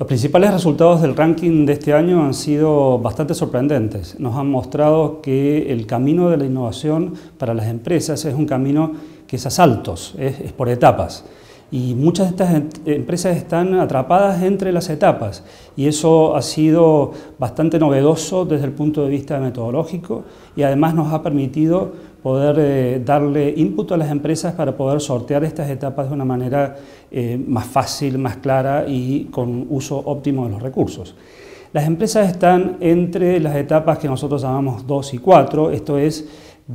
Los principales resultados del ranking de este año han sido bastante sorprendentes. Nos han mostrado que el camino de la innovación para las empresas es un camino que es a saltos, es por etapas. Y muchas de estas empresas están atrapadas entre las etapas y eso ha sido bastante novedoso desde el punto de vista metodológico y además nos ha permitido poder darle input a las empresas para poder sortear estas etapas de una manera más fácil, más clara y con uso óptimo de los recursos. Las empresas están entre las etapas que nosotros llamamos 2 y 4, esto es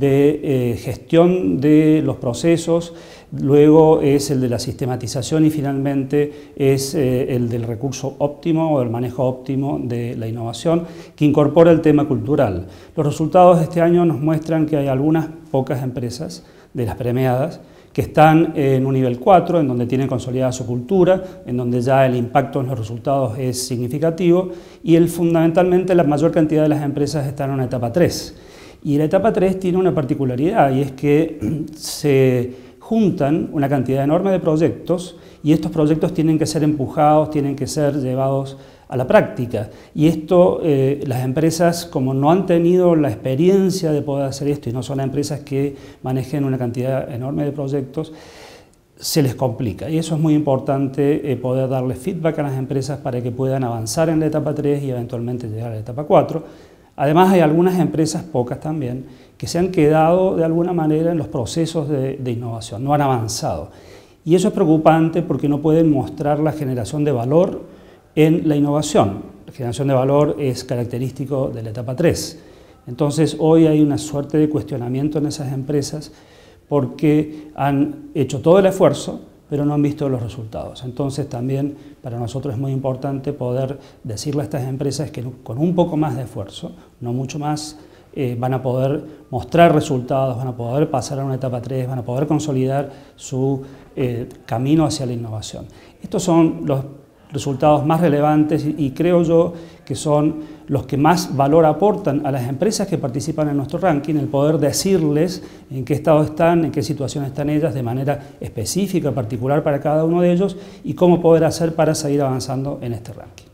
de gestión de los procesos, luego es el de la sistematización y finalmente es el del recurso óptimo o el manejo óptimo de la innovación que incorpora el tema cultural. Los resultados de este año nos muestran que hay algunas pocas empresas de las premiadas que están en un nivel 4, en donde tienen consolidada su cultura, en donde ya el impacto en los resultados es significativo y fundamentalmente la mayor cantidad de las empresas están en una etapa 3. Y la etapa 3 tiene una particularidad y es que se juntan una cantidad enorme de proyectos y estos proyectos tienen que ser empujados, tienen que ser llevados a la práctica. Y esto, las empresas, como no han tenido la experiencia de poder hacer esto y no son empresas que manejen una cantidad enorme de proyectos, se les complica. Y eso es muy importante, poder darle feedback a las empresas para que puedan avanzar en la etapa 3 y eventualmente llegar a la etapa 4. Además hay algunas empresas, pocas también, que se han quedado de alguna manera en los procesos de innovación, no han avanzado. Y eso es preocupante porque no pueden mostrar la generación de valor en la innovación. La generación de valor es característico de la etapa 3. Entonces hoy hay una suerte de cuestionamiento en esas empresas porque han hecho todo el esfuerzo, pero no han visto los resultados. Entonces también para nosotros es muy importante poder decirle a estas empresas que con un poco más de esfuerzo, no mucho más, van a poder mostrar resultados, van a poder pasar a una etapa 3, van a poder consolidar su camino hacia la innovación. Estos son los resultados más relevantes y creo yo que son los que más valor aportan a las empresas que participan en nuestro ranking, el poder decirles en qué estado están, en qué situación están ellas de manera específica, particular para cada uno de ellos y cómo poder hacer para seguir avanzando en este ranking.